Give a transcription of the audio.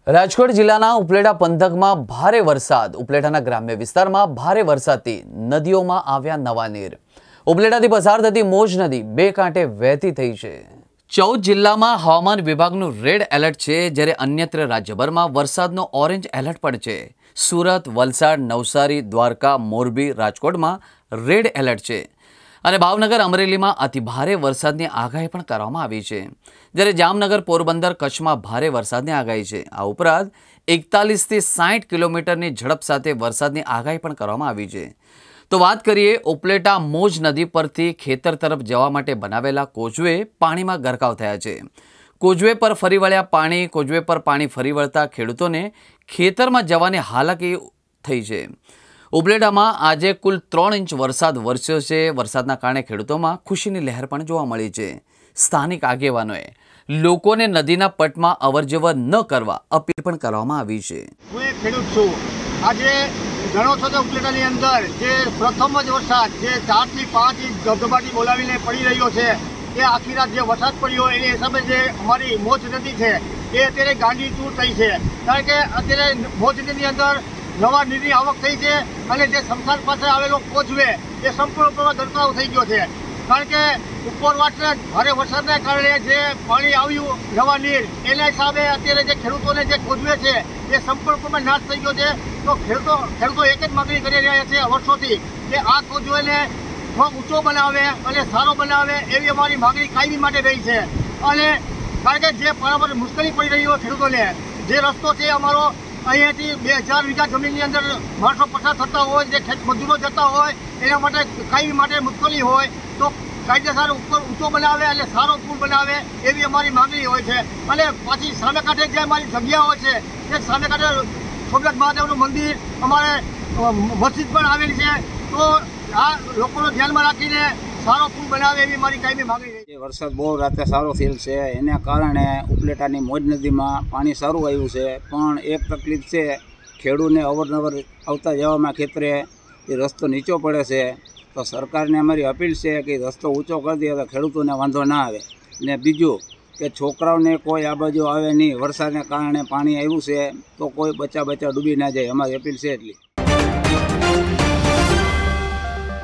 રાજકોટ જિલ્લાના ઉપલેટા પંથકમાં ભારે વરસાદ। ઉપલેટાના ગ્રામ્ય વિસ્તારમાં ભારે વરસાદથી નદીઓમાં આવ્યા નવા નીર। ઉપલેટાથી પસાર થતી મોજ નદી બે કાંઠે વહેતી થઈ છે। 14 જિલ્લામાં હવામાન વિભાગનું રેડ એલર્ટ છે, જ્યારે અન્યત્ર રાજ્યભરમાં વરસાદનો ઓરેન્જ એલર્ટ પણ છે। સુરત, વલસાડ, નવસારી, દ્વારકા, મોરબી, રાજકોટમાં રેડ એલર્ટ છે અને ભાવનગર, અમરેલીમાં અતિભારે વરસાદની આગાહી પણ કરવામાં આવી છે, જ્યારે જામનગર, પોરબંદર, કચ્છમાં ભારે વરસાદની આગાહી છે। આ ઉપરાંત 41 થી 60 કિલોમીટરની ઝડપ સાથે વરસાદની આગાહી પણ કરવામાં આવી છે। તો વાત કરીએ ઉપલેટા મોજ નદી પરથી ખેતર તરફ જવા માટે બનાવેલા કોઝવે પાણીમાં ગરકાવ થયા છે। કોઝવે પર ફરી વળ્યા પાણી। કોઝવે પર પાણી ફરી વળતા ખેડૂતોને ખેતરમાં જવાની હાલાકી થઈ છે। ઉપલેટામાં આજે કુલ 3 ઇંચ વરસાદ વરસ્યો છે। વરસાદના કારણે ખેડૂતોમાં ખુશીની લહેર પણ જોવા મળી છે। સ્થાનિક આગેવાનોએ લોકોને નદીના પટમાં અવરજવર ન કરવા અપીલ પણ કરવામાં આવી છે। હું એક ખેડૂત છું। આજે ઘણો છો ઉપલેટાની અંદર જે પ્રથમ જ વરસાદ જે 4 થી 5 ઇંચ ધબધબાટી બોલાવીને પડી રહ્યો છે, એ આખી રાત જે વરસાદ પડ્યો એની હિસાબે જે અમારી મોજ નદી છે એ અત્યારે ગાંડીચૂર થઈ છે, કારણ કે અત્યારે મોજ નદીની અંદર નવા નીરની આવક થઈ છે અને જે શમશાન પાસે આવેલો કોઝવે એ સંપૂર્ણપણે ગરકાવ થઈ ગયો છે, કારણ કે ઉપરવાસને ભારે વરસાદને કારણે જે પાણી આવ્યું નવા નીર એના હિસાબે અત્યારે જે ખેડૂતોને જે કોઝવે છે એ સંપૂર્ણપણે નાશ થઈ ગયો છે। તો ખેડૂતો એક જ માગણી કરી રહ્યા છે વર્ષોથી કે આ કોઝવેને થોડો ઊંચો બનાવે અને સારો બનાવે એવી અમારી માગણી કાયમી માટે રહી છે। અને કારણ કે જે બરાબર મુશ્કેલી પડી રહી હોય ખેડૂતોને, જે રસ્તો છે અમારો અહીંયાથી 2000 વીઘા જમીનની અંદર માણસો પસાર થતા હોય, જે ખેત મજૂરો જતા હોય એના માટે કાયમી માટે મુશ્કેલી હોય તો કાયદેસર ઉપર ઊંચો બનાવે અને સારો પુલ બનાવે એવી અમારી માંગણી હોય છે। અને પાછી સામે કાંઠે જે અમારી જગ્યાઓ છે એ સામે કાંઠે સોમનાથ મહાદેવનું મંદિર, અમારે મસ્જિદ પણ આવેલી છે, તો આ લોકોને ધ્યાનમાં રાખીને સારો પુલ બનાવે એવી મારી કાયમી માંગણી છે। વરસાદ બહુ રાતે સારો થયેલ છે, એના કારણે ઉપલેટાની મોજ નદીમાં પાણી સારું આવ્યું છે, પણ એક તકલીફ છે, ખેડૂતને અવરનવર આવતા જવામાં ખેતરે એ રસ્તો નીચો પડે છે। તો સરકારને અમારી અપીલ છે કે રસ્તો ઊંચો કરી દે તો ખેડૂતોને વાંધો ના આવે। ને બીજું કે છોકરાઓને કોઈ આ બાજુ આવે નહીં, વરસાદને કારણે પાણી આવ્યું છે તો કોઈ બચ્ચા ડૂબી ના જાય, અમારી અપીલ છે એટલી।